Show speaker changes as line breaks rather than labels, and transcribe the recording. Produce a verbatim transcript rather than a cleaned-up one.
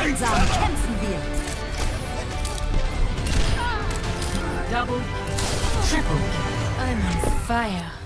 Gemeinsam kämpfen wir.
Double, triple.
I'm on fire.